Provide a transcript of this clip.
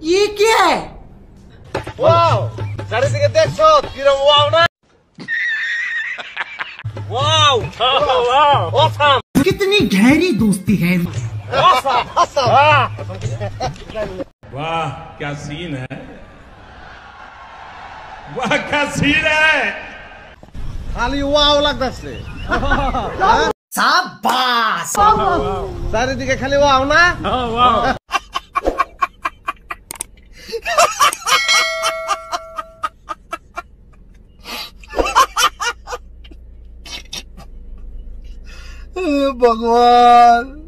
ये क्या है? वाओ, চারিদিকে দেখছো কিরকম ওয়াও না? Wow, wow, awesome. कितनी गहरी दोस्ती है। Awesome, awesome. वाह क्या सीन है, वाह क्या सीन है। খালি ওয়াও লাগতেছে। शाबाश। চারিদিকে খালি ওয়াও না? वाह भगवान।